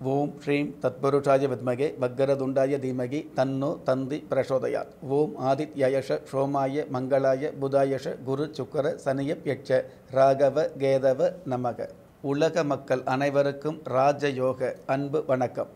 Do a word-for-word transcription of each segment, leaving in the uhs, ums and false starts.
ஓம் ஸ்ரீம் தத்புருஷாய வித்மகே வக்கரதுண்டாய தீமகி தன்னோ தந்தி பிரசோதயாத். ஓம் ஆதித்யயஷ சோமாய மங்களாய புதாயஷ குரு சுக்கர சனியப் யட்ச ராகவ கேதவ நமக. உலக மக்கள் அனைவருக்கும் ராஜயோக அன்பு வணக்கம்.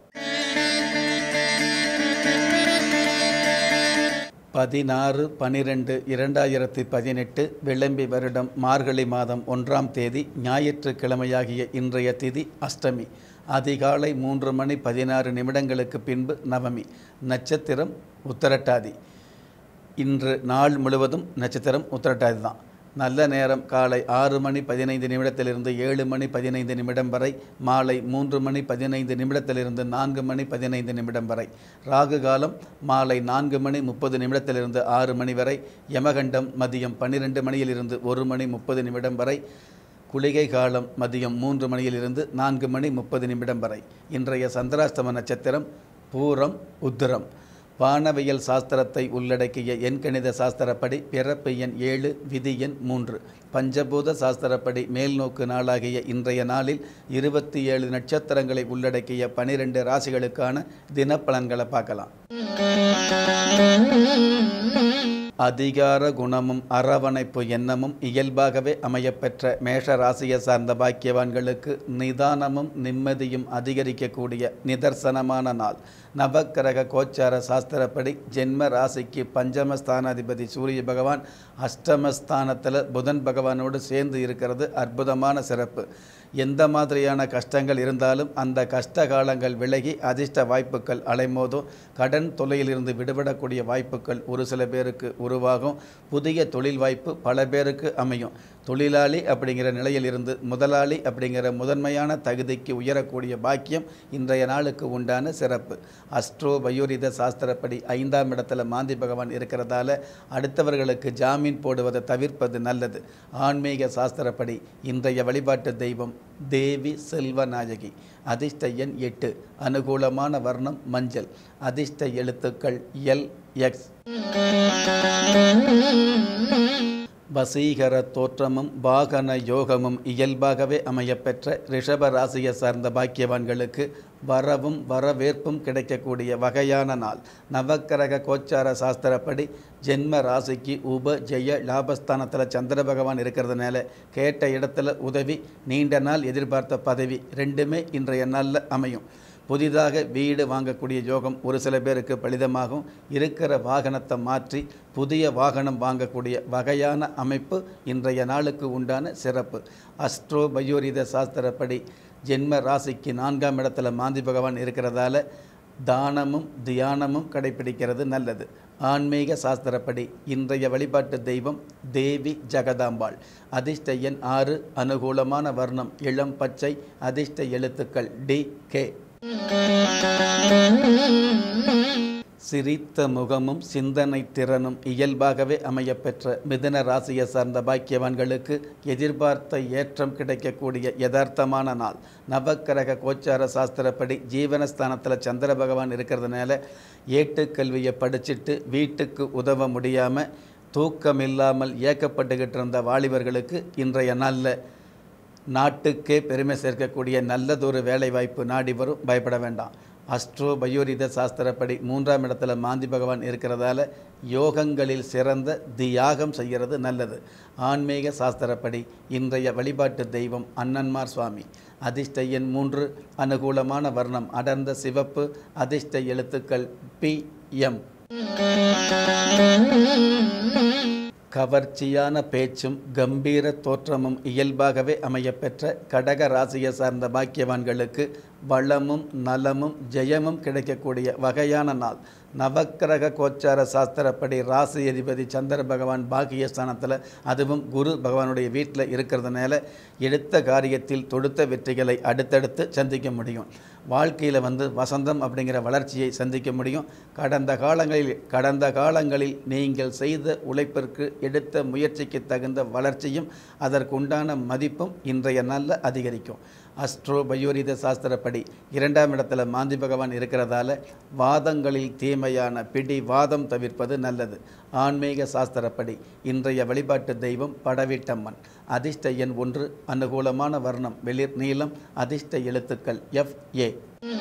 பதினாறு பனிரெண்டு இரண்டாயிரத்தி பதினெட்டு விளம்பி வருடம் மார்கழி மாதம் ஒன்றாம் தேதி ஞாயிற்றுக்கிழமையாகிய இன்றைய திதி அஷ்டமி. அதிகாலை மூன்று மணி பதினாறு நிமிடங்களுக்கு பின்பு நவமி. நட்சத்திரம் உத்தரட்டாதி. இன்று நாள் முழுவதும் நட்சத்திரம் உத்தரட்டாதி தான். நல்ல நேரம் காலை ஆறு மணி பதினைந்து நிமிடத்திலிருந்து ஏழு மணி பதினைந்து நிமிடம் வரை, மாலை மூன்று மணி பதினைந்து நிமிடத்திலிருந்து நான்கு மணி பதினைந்து நிமிடம் வரை. ராகு காலம் மாலை நான்கு மணி முப்பது நிமிடத்திலிருந்து ஆறு மணி வரை. யமகண்டம் மதியம் பன்னிரெண்டு மணியிலிருந்து ஒரு மணி முப்பது நிமிடம் வரை. குளிகை காலம் மதியம் மூன்று மணியிலிருந்து நான்கு மணி முப்பது நிமிடம் வரை. இன்றைய சந்திராஷ்டம நட்சத்திரம் பூரம் உத்திரம். வானவியல் சாஸ்திரத்தை உள்ளடக்கிய எண்கணித சாஸ்திரப்படி பிறப்பு எண் ஏழு, விதி எண் மூன்று. பஞ்சபூத சாஸ்திரப்படி மேல்நோக்கு நாளாகிய இன்றைய நாளில் இருபத்தி ஏழு நட்சத்திரங்களை உள்ளடக்கிய பனிரெண்டு ராசிகளுக்கான தினப்பலன்களை பார்க்கலாம். அதிகார குணமும் அரவணைப்பு எண்ணமும் இயல்பாகவே அமையப்பெற்ற மேஷ ராசியை சார்ந்த பாக்கியவான்களுக்கு நிதானமும் நிம்மதியும் அதிகரிக்கக்கூடிய நிதர்சனமான நாள். நவக்கிரக கோச்சார சாஸ்திரப்படி ஜென்ம ராசிக்கு பஞ்சமஸ்தானாதிபதி சூரிய பகவான் அஷ்டமஸ்தானத்தில் புதன் பகவானோடு சேர்ந்து இருக்கிறது அற்புதமான சிறப்பு. எந்த மாதிரியான கஷ்டங்கள் இருந்தாலும் அந்த கஷ்ட காலங்கள் விலகி அதிர்ஷ்ட வாய்ப்புகள் அலைமோதும். கடன் தொல்லையிலிருந்து விடுபடக்கூடிய வாய்ப்புகள் ஒரு சில பேருக்கு உருவாகும். புதிய தொழில் வாய்ப்பு பல பேருக்கு அமையும். தொழிலாளி அப்படிங்கிற நிலையில் இருந்து முதலாளி அப்படிங்கிற முதன்மையான தகுதிக்கு உயரக்கூடிய பாக்கியம் இன்றைய நாளுக்கு உண்டான சிறப்பு. அஸ்ட்ரோ பயோரித சாஸ்திரப்படி ஐந்தாம் இடத்துல மாந்தி பகவான் இருக்கிறதால அடுத்தவர்களுக்கு ஜாமீன் போடுவதை தவிர்ப்பது நல்லது. ஆன்மீக சாஸ்திரப்படி இன்றைய வழிபாட்டு தெய்வம் தேவி செல்வநாயகி. அதிர்ஷ்ட எண் எட்டு. அனுகூலமான வர்ணம் மஞ்சள். அதிர்ஷ்ட எழுத்துக்கள் எல், எக்ஸ். வசீகர தோற்றமும் வாகன யோகமும் இயல்பாகவே அமையப்பெற்ற ரிஷப ராசியை சார்ந்த பாக்கியவான்களுக்கு வரவும் வரவேற்பும் கிடைக்கக்கூடிய வகையான நாள். நவக்கிரக கோச்சார சாஸ்திரப்படி ஜென்ம ராசிக்கு உப ஜெய லாபஸ்தானத்தில் சந்திர பகவான் இருக்கிறதுனால கேட்ட இடத்துல உதவி, நீண்ட நாள் எதிர்பார்த்த பதவி ரெண்டுமே இன்றைய நாளில் அமையும். புதிதாக வீடு வாங்கக்கூடிய யோகம் ஒரு சில பேருக்கு பலிதமாகும். இருக்கிற வாகனத்தை மாற்றி புதிய வாகனம் வாங்கக்கூடிய வகையான அமைப்பு இன்றைய நாளுக்கு உண்டான சிறப்பு. அஸ்ட்ரோ பயோரித சாஸ்திரப்படி ஜென்ம ராசிக்கு நான்காம் இடத்துல மாந்தி பகவான் இருக்கிறதால தானமும் தியானமும் கடைபிடிக்கிறது நல்லது. ஆன்மீக சாஸ்திரப்படி இன்றைய வழிபாட்டு தெய்வம் தேவி ஜெகதாம்பாள். அதிர்ஷ்ட எண் ஆறு. அனுகூலமான வர்ணம் இளம் பச்சை. அதிர்ஷ்ட எழுத்துக்கள் டி, கே. சிரித்த முகமும் சிந்தனை திறனும் இயல்பாகவே அமையப்பெற்ற மிதுன ராசியை சார்ந்த பாக்கியவான்களுக்கு எதிர்பார்த்த ஏற்றம் கிடைக்கக்கூடிய யதார்த்தமான நாள். நவக்கிரக கோச்சார சாஸ்திரப்படி ஜீவனஸ்தானத்தில் சந்திர பகவான் இருக்கிறதுனால ஏட்டுக்கல்வியை படிச்சுட்டு வீட்டுக்கு உதவ முடியாமல் தூக்கம் இல்லாமல் ஏக்கப்பட்டுக்கிட்டு இருந்த வாலிபர்களுக்கு இன்றைய நாளில் நாட்டுக்கே பெருமை சேர்க்கக்கூடிய நல்லதொரு வேலை வாய்ப்பு நாடி வரும். பயப்பட வேண்டாம். அஸ்ட்ரோ பயோரித சாஸ்திரப்படி மூன்றாம் இடத்துல மாந்தி பகவான் இருக்கிறதால யோகங்களில் சிறந்த தியாகம் செய்கிறது நல்லது. ஆன்மீக சாஸ்திரப்படி இன்றைய வழிபாட்டு தெய்வம் அண்ணன்மார் சுவாமி. அதிர்ஷ்ட எண் மூன்று. அனுகூலமான வர்ணம் அடர்ந்த சிவப்பு. அதிர்ஷ்ட எழுத்துக்கள் பி, எம். கவர்ச்சியான பேச்சும் கம்பீர தோற்றமும் இயல்பாகவே அமையப்பெற்ற கடக ராசியை சார்ந்த பாக்கியவான்களுக்கு வளமும் நலமும் ஜெயமும் கிடைக்கக்கூடிய வகையான நாள். நவக்கிரக கோச்சார சாஸ்திரப்படி ராசி அதிபதி சந்திர பகவான் பாக்கியஸ்தானத்தில், அதுவும் குரு பகவானுடைய வீட்டில் இருக்கிறதுனால எடுத்த காரியத்தில் தொடுத்த வெற்றிகளை அடுத்தடுத்து சந்திக்க முடியும். வாழ்க்கையில் வந்து வசந்தம் அப்படிங்கிற வளர்ச்சியை சந்திக்க முடியும். கடந்த காலங்களில் கடந்த காலங்களில் நீங்கள் செய்த உழைப்பிற்கு எடுத்த முயற்சிக்கு தகுந்த வளர்ச்சியும் அதற்குண்டான மதிப்பும் இன்றைய நாளில் அதிகரிக்கும். அஸ்ட்ரோ பயோரித சாஸ்திரப்படி இரண்டாம் இடத்துல மாந்தி பகவான் இருக்கிறதால வாதங்களில் தீமையான பிடி வாதம் தவிர்ப்பது நல்லது. ஆன்மீக சாஸ்திரப்படி இன்றைய வழிபாட்டு தெய்வம் படவீட்டம்மன். அதிர்ஷ்ட எண் ஒன்று, அனுகூலமான வர்ணம் வெளிர் நீலம், அதிர்ஷ்ட எழுத்துக்கள் எஃப் ஏ.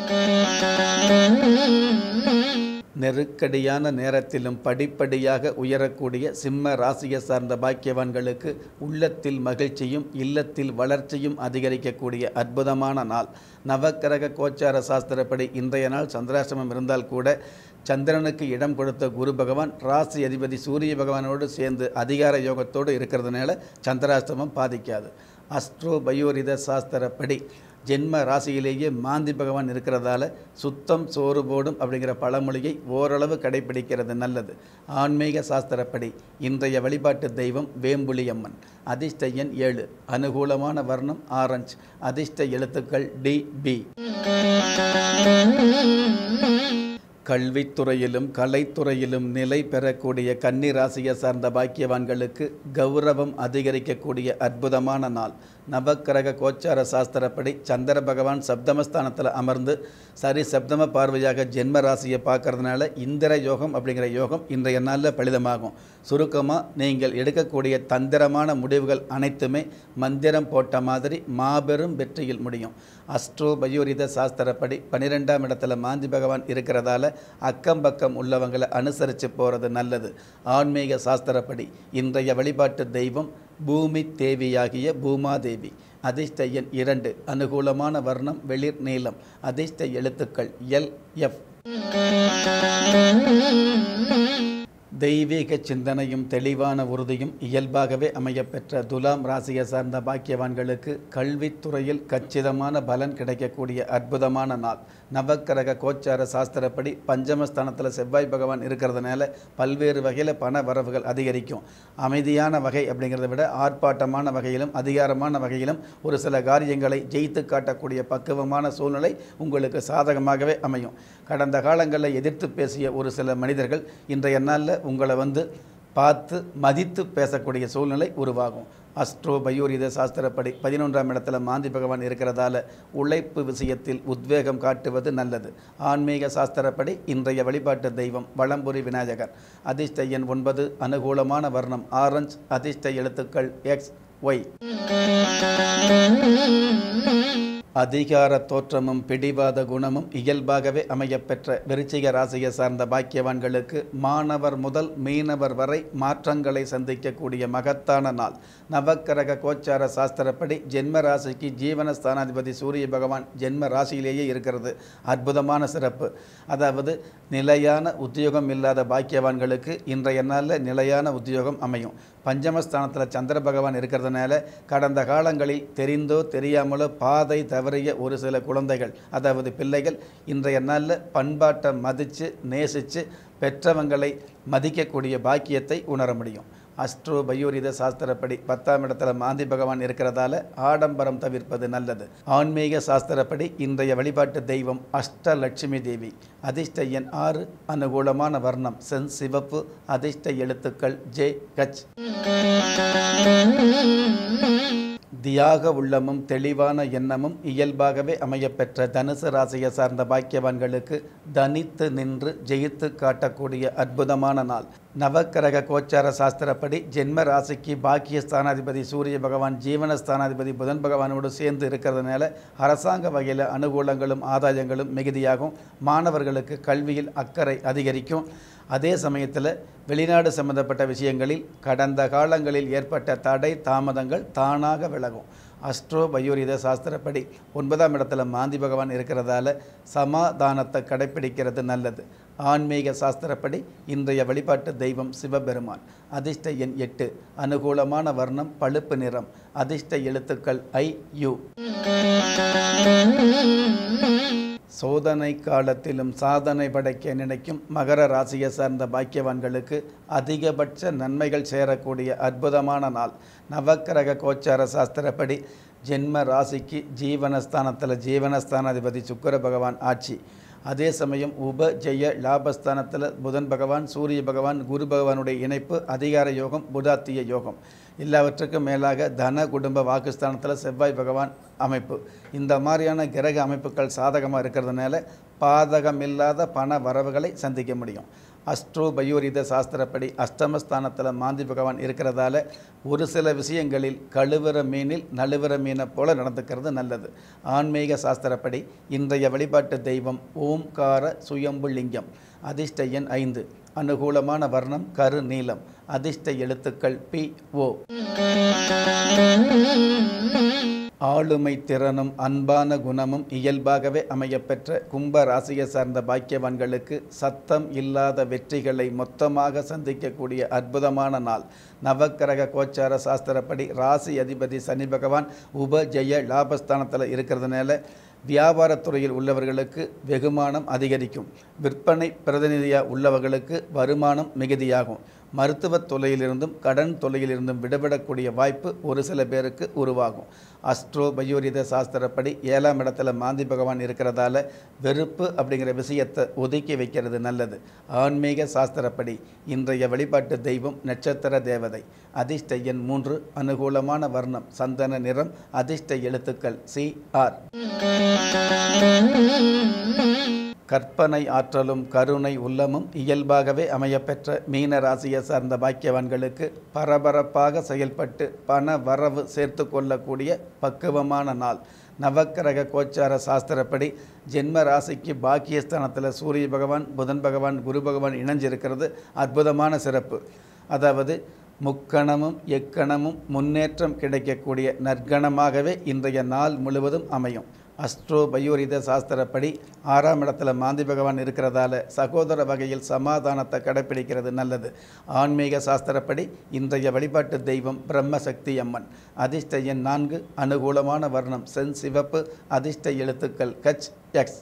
நெருக்கடியான நேரத்திலும் படிப்படியாக உயரக்கூடிய சிம்ம ராசியை சார்ந்த பாக்கியவான்களுக்கு உள்ளத்தில் மகிழ்ச்சியும் இல்லத்தில் வளர்ச்சியும் அதிகரிக்கக்கூடிய அற்புதமான நாள். நவக்கிரக கோச்சார சாஸ்திரப்படி இன்றைய நாள் சந்திராஷ்டமம் இருந்தால் கூட சந்திரனுக்கு இடம் கொடுத்த குரு பகவான் ராசி அதிபதி சூரிய பகவானோடு சேர்ந்து அதிகார யோகத்தோடு இருக்கிறதுனால சந்திராஷ்டமம் பாதிக்காது. அஸ்ட்ரோ பயோரித சாஸ்திரப்படி ஜென்ம ராசியிலேயே மாந்தி பகவான் இருக்கிறதால சுத்தம் சோறு போடும் அப்படிங்கிற பழமொழியை ஓரளவு கடைபிடிக்கிறது நல்லது. ஆன்மீக சாஸ்திரப்படி இன்றைய வழிபாட்டு தெய்வம் வேம்புலியம்மன். அதிர்ஷ்ட எண் ஏழு, அனுகூலமான வர்ணம் ஆரஞ்சு, அதிர்ஷ்ட எழுத்துக்கள் டி பி. கல்வித்துறையிலும் கலைத்துறையிலும் நிலை பெறக்கூடிய கன்னி ராசியை சார்ந்த பாக்கியவான்களுக்கு கௌரவம் அதிகரிக்கக்கூடிய அற்புதமான நாள். நவக்கிரக கோச்சார சாஸ்திரப்படி சந்திர பகவான் சப்தமஸ்தானத்தில் அமர்ந்து சரி சப்தம பார்வையாக ஜென்ம ராசியை பார்க்கறதுனால இந்திர யோகம் அப்படிங்கிற யோகம் இன்றைய நாளில் பலிதமாகும். சுருக்கமாக நீங்கள் எடுக்கக்கூடிய தந்திரமான முடிவுகள் அனைத்துமே மந்திரம் போட்ட மாதிரி மாபெரும் வெற்றியில் முடியும். அஸ்ட்ரோ பயோரித சாஸ்திரப்படி பன்னிரெண்டாம் இடத்துல மாந்தி பகவான் இருக்கிறதால அக்கம் பக்கம் உள்ளவங்களை அனுசரித்து போகிறது நல்லது. ஆன்மீக சாஸ்திரப்படி இன்றைய வழிபாட்டு தெய்வம் பூமி தேவியாகிய பூமாதேவி. அதிர்ஷ்ட எண் இரண்டு, அனுகூலமான வர்ணம் வெளிர் நீலம், அதிர்ஷ்ட எழுத்துக்கள் எல் எஃப். தெய்வீக சிந்தனையும் தெளிவான உறுதியும் இயல்பாகவே அமையப்பெற்ற துலாம் ராசியை சார்ந்த பாக்கியவான்களுக்கு கல்வித்துறையில் கச்சிதமான பலன் கிடைக்கக்கூடிய அற்புதமான நாள். நவக்கிரக கோச்சார சாஸ்திரப்படி பஞ்சமஸ்தானத்தில் செவ்வாய் பகவான் இருக்கிறதுனால பல்வேறு வகையில் பண வரவுகள் அதிகரிக்கும். அமைதியான வகை அப்படிங்கிறத விட ஆர்ப்பாட்டமான வகையிலும் அதிகாரமான வகையிலும் ஒரு சில காரியங்களை ஜெயித்து காட்டக்கூடிய பக்குவமான சூழ்நிலை உங்களுக்கு சாதகமாகவே அமையும். கடந்த காலங்களில் எதிர்த்து பேசிய ஒரு சில மனிதர்கள் இன்றைய நாளில் உங்களை வந்து பார்த்து மதித்து பேசக்கூடிய சூழ்நிலை உருவாகும். அஸ்ட்ரோ பயோரித சாஸ்திரப்படி பதினொன்றாம் இடத்துல மாந்தி பகவான் இருக்கிறதால உழைப்பு விஷயத்தில் உத்வேகம் காட்டுவது நல்லது. ஆன்மீக சாஸ்திரப்படி இன்றைய வழிபாட்டு தெய்வம் வளம்புரி விநாயகர். அதிர்ஷ்ட எண் ஒன்பது, அனுகூலமான வர்ணம் ஆரஞ்சு, அதிர்ஷ்ட எழுத்துக்கள் எக்ஸ் ஒய். அதிகார தோற்றமும் பிடிவாத குணமும் இயல்பாகவே அமையப்பெற்ற விருச்சிக ராசியை சார்ந்த பாக்கியவான்களுக்கு மாணவர் முதல் மீனவர் வரை மாற்றங்களை சந்திக்கக்கூடிய மகத்தான நாள். நவக்கிரக கோச்சார சாஸ்திரப்படி ஜென்ம ராசிக்கு ஜீவனஸ்தானாதிபதி சூரிய பகவான் ஜென்ம ராசியிலேயே இருக்கிறது அற்புதமான சிறப்பு. அதாவது நிலையான உத்தியோகம் இல்லாத பாக்கியவான்களுக்கு இன்றைய நாளில் நிலையான உத்தியோகம் அமையும். பஞ்சமஸ்தானத்தில் சந்திர பகவான் இருக்கிறதுனால கடந்த காலங்களில் தெரிந்தோ தெரியாமலோ பாதை தவறிய ஒரு சில குழந்தைகள் அதாவது பிள்ளைகள் இன்றைய நாளில் பண்பாட்டை மதித்து நேசித்து பெற்றவங்களை மதிக்கக்கூடிய பாக்கியத்தை உணர முடியும். அஸ்ட்ரோ பயோரித சாஸ்திரப்படி பத்தாம் இடத்துல மாந்தி பகவான் இருக்கிறதால ஆடம்பரம் தவிர்ப்பது நல்லது. ஆன்மீக சாஸ்திரப்படி இன்றைய வழிபாட்டு தெய்வம் அஷ்டலட்சுமி தேவி. அதிர்ஷ்ட எண் ஆறு, அனுகூலமான வர்ணம் சென் சிவப்பு, அதிர்ஷ்ட எழுத்துக்கள் ஜே கச். தியாக உள்ளமும் தெளிவான எண்ணமும் இயல்பாகவே அமையப்பெற்ற தனுசு ராசியை சார்ந்த பாக்கியவான்களுக்கு தனித்து நின்று ஜெயித்து காட்டக்கூடிய அற்புதமான நாள். நவக்கிரக கோச்சார சாஸ்திரப்படி ஜென்ம ராசிக்கு பாக்கிய ஸ்தானாதிபதி சூரிய பகவான் ஜீவனஸ்தானாதிபதி புதன் பகவானோடு சேர்ந்து இருக்கிறதுனால அரசாங்க வகையில் அனுகூலங்களும் ஆதாயங்களும் மிகுதியாகும். மாணவர்களுக்கு கல்வியில் அக்கறை அதிகரிக்கும். அதே சமயத்தில் வெளிநாடு சம்பந்தப்பட்ட விஷயங்களில் கடந்த காலங்களில் ஏற்பட்ட தடை தாமதங்கள் தானாக விலகும். அஸ்ட்ரோ பயோரித சாஸ்திரப்படி ஒன்பதாம் இடத்துல மாந்தி பகவான் இருக்கிறதால சமாதானத்தை கடைப்பிடிக்கிறது நல்லது. ஆன்மீக சாஸ்திரப்படி இன்றைய வழிபாட்டு தெய்வம் சிவபெருமான். அதிர்ஷ்ட எண் எட்டு, அனுகூலமான வர்ணம் பழுப்பு நிறம், அதிர்ஷ்ட எழுத்துக்கள் ஐ யு. சோதனை காலத்திலும் சாதனை படைக்க நினைக்கும் மகர ராசியை சார்ந்த பாக்கியவான்களுக்கு அதிகபட்ச நன்மைகள் சேரக்கூடிய அற்புதமான நாள். நவக்கிரக கோச்சார சாஸ்திரப்படி ஜென்ம ராசிக்கு ஜீவனஸ்தானத்தில் ஜீவனஸ்தானாதிபதி சுக்கிர பகவான் ஆட்சி. அதே சமயம் உப ஜெய லாபஸ்தானத்தில் புதன் பகவான், சூரிய பகவான், குரு பகவானுடைய இணைப்பு அதிகார யோகம், புதாத்திய யோகம். எல்லாவற்றுக்கும் மேலாக தன குடும்ப வாக்குஸ்தானத்தில் செவ்வாய் பகவான் அமைப்பு. இந்த மாதிரியான கிரக அமைப்புகள் சாதகமாக இருக்கிறதுனால பாதகமில்லாத பண வரவுகளை சந்திக்க முடியும். அஸ்ட்ரோ பயோரித சாஸ்திரப்படி அஷ்டமஸ்தானத்தில் மாந்தி பகவான் இருக்கிறதால ஒரு சில விஷயங்களில் கழுவுற மீனில் நழுவுற மீனை போல நடந்துக்கிறது நல்லது. ஆன்மீக சாஸ்திரப்படி இன்றைய வழிபாட்டு தெய்வம் ஓம்கார சுயம்பு லிங்கம். அதிர்ஷ்ட எண் ஐந்து. அனுகூலமான வர்ணம் கரு நீலம். அதிர்ஷ்ட எழுத்துக்கள் பி ஓ. ஆளுமை திறனும் அன்பான குணமும் இயல்பாகவே அமையப்பெற்ற கும்ப ராசியை சார்ந்த பாக்கியவான்களுக்கு சத்தம் இல்லாத வெற்றிகளை மொத்தமாக சந்திக்கக்கூடிய அற்புதமான நாள். நவக்கிரக கோச்சார சாஸ்திரப்படி ராசி அதிபதி சனி பகவான் உப ஜெய லாபஸ்தானத்தில் இருக்கிறதுனால வியாபாரத்துறையில் உள்ளவர்களுக்கு வெகுமானம் அதிகரிக்கும். விற்பனை பிரதிநிதியாக உள்ளவர்களுக்கு வருமானம் மிகுதியாகும். மருத்துவ தொல்லையிலிருந்தும் கடன் தொல்லையிலிருந்தும் விடுபடக்கூடிய வாய்ப்பு ஒரு சில பேருக்கு உருவாகும். அஸ்ட்ரோ பயோரித சாஸ்திரப்படி ஏழாம் இடத்துல மாந்தி பகவான் இருக்கிறதால வெறுப்பு அப்படிங்கிற விஷயத்தை ஒதுக்கி வைக்கிறது நல்லது. ஆன்மீக சாஸ்திரப்படி இன்றைய வழிபாட்டு தெய்வம் நட்சத்திர தேவதை. அதிர்ஷ்ட எண் மூன்று. அனுகூலமான வர்ணம் சந்தன நிறம். அதிர்ஷ்ட எழுத்துக்கள் சி ஆர். கற்பனை ஆற்றலும் கருணை உள்ளமும் இயல்பாகவே அமையப்பெற்ற மீன ராசியை சார்ந்த பாக்கியவான்களுக்கு பரபரப்பாக செயல்பட்டு பண வரவு சேர்த்து கொள்ளக்கூடிய பக்குவமான நாள். நவக்கிரக கோச்சார சாஸ்திரப்படி ஜென்ம ராசிக்கு பாக்கியஸ்தானத்தில் சூரிய பகவான், புதன் பகவான், குரு பகவான் இணைஞ்சிருக்கிறது அற்புதமான சிறப்பு. அதாவது முக்கணமும் எக்கணமும் முன்னேற்றம் கிடைக்கக்கூடிய நற்கணமாகவே இன்றைய நாள் முழுவதும் அமையும். அஸ்ட்ரோ பயோரித சாஸ்திரப்படி ஆறாம் இடத்துல மாந்தி பகவான் இருக்கிறதால சகோதர வகையில் சமாதானத்தை கடைப்பிடிக்கிறது நல்லது. ஆன்மீக சாஸ்திரப்படி இன்றைய வழிபாட்டு தெய்வம் பிரம்மசக்தி அம்மன். அதிர்ஷ்ட எண் நான்கு. அனுகூலமான வர்ணம் சென் சிவப்பு. அதிர்ஷ்ட எழுத்துக்கள் கச் எக்ஸ்.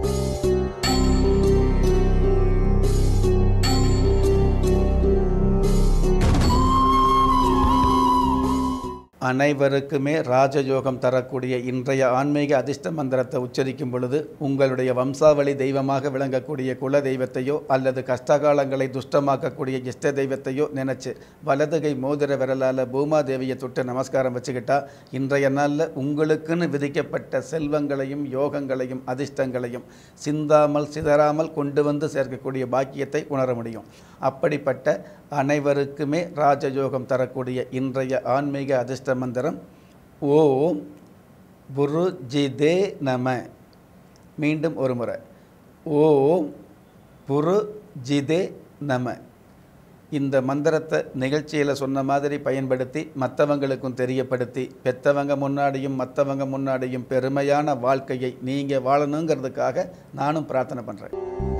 அனைவருக்குமே ராஜயோகம் தரக்கூடிய இன்றைய ஆன்மீக அதிர்ஷ்ட மந்திரத்தை உச்சரிக்கும் பொழுது உங்களுடைய வம்சாவளி தெய்வமாக விளங்கக்கூடிய குல தெய்வத்தையோ அல்லது கஷ்டகாலங்களை துஷ்டமாக்கக்கூடிய இஷ்ட தெய்வத்தையோ நினச்சி வலதுகை மோதிர விரலால் பூமாதேவியை தொட்டு நமஸ்காரம் வச்சுக்கிட்டா இன்றைய நாளில் உங்களுக்குன்னு விதிக்கப்பட்ட செல்வங்களையும் யோகங்களையும் அதிர்ஷ்டங்களையும் சிந்தாமல் சிதறாமல் கொண்டு வந்து சேர்க்கக்கூடிய பாக்கியத்தை உணர முடியும். அப்படிப்பட்ட அனைவருக்குமே ராஜயோகம் தரக்கூடிய இன்றைய ஆன்மீக அதிர்ஷ்ட மந்திரம் ஓம் புருஜிதே நம. மீண்டும் ஒரு முறை ஓம் புருஜிதே நம. இந்த மந்திரத்தை நிகழ்ச்சியில் சொன்ன மாதிரி பயன்படுத்தி மற்றவங்களுக்கும் தெரியப்படுத்தி பெற்றவங்க முன்னாடியும் மற்றவங்க முன்னாடியும் பெருமையான வாழ்க்கையை நீங்கள் வாழணுங்கிறதுக்காக நானும் பிரார்த்தனை பண்ணுறேன்.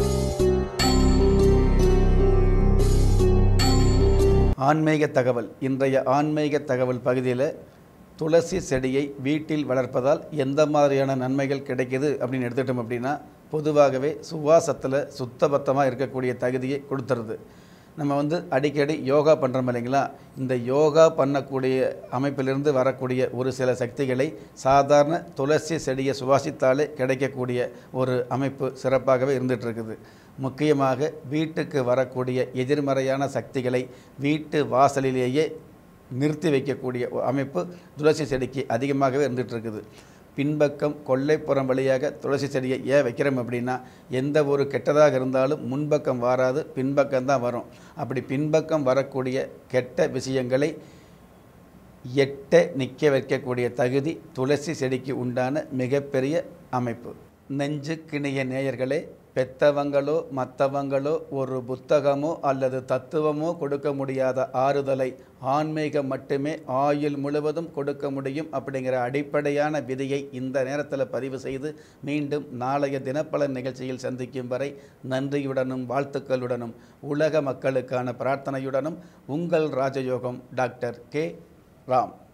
ஆன்மீக தகவல். இன்றைய ஆன்மீக தகவல் பகுதியில் துளசி செடியை வீட்டில் வளர்ப்பதால் எந்த மாதிரியான நன்மைகள் கிடைக்கிது அப்படின்னு எடுத்துட்டோம் அப்படின்னா பொதுவாகவே சுவாசத்தில் சுத்தபத்தமாக இருக்கக்கூடிய தகுதியை கொடுத்துருது. நம்ம வந்து அடிக்கடி யோகா பண்ணுறோம் இல்லைங்களா, இந்த யோகா பண்ணக்கூடிய அமைப்பிலிருந்து வரக்கூடிய ஒரு சில சக்திகளை சாதாரண துளசி செடியை சுவாசித்தாலே கிடைக்கக்கூடிய ஒரு அமைப்பு சிறப்பாகவே இருந்துகிட்ருக்குது. முக்கியமாக வீட்டுக்கு வரக்கூடிய எதிர்மறையான சக்திகளை வீட்டு வாசலிலேயே நிறுத்தி வைக்கக்கூடிய அமைப்பு துளசி செடிக்கு அதிகமாகவே இருந்துகிட்ருக்குது. பின்பக்கம் கொல்லைப்புறம் வழியாக துளசி செடியை ஏன் வைக்கிறோம் அப்படின்னா எந்த ஒரு கெட்டதாக இருந்தாலும் முன்பக்கம் வராது, பின்பக்கம்தான் வரும். அப்படி பின்பக்கம் வரக்கூடிய கெட்ட விஷயங்களை எட்ட நிற்க வைக்கக்கூடிய தகுதி துளசி செடிக்கு உண்டான மிகப்பெரிய அமைப்பு. நெஞ்சுக்கிணிய நேயர்களே, பெத்தவங்களோ மற்றவங்களோ ஒரு புத்தகமோ அல்லது தத்துவமோ கொடுக்க முடியாத ஆறுதலை ஆன்மீகம் மட்டுமே ஆயுள் முழுவதும் கொடுக்க முடியும் அப்படிங்கிற அடிப்படையான விதியை இந்த நேரத்தில் பதிவு செய்து மீண்டும் நாளைய தினப்பலன் நிகழ்ச்சியில் சந்திக்கும் வரை நன்றியுடனும் வாழ்த்துக்களுடனும் உலக மக்களுக்கான பிரார்த்தனையுடனும் உங்கள் ராஜயோகம் டாக்டர் கே ராம்.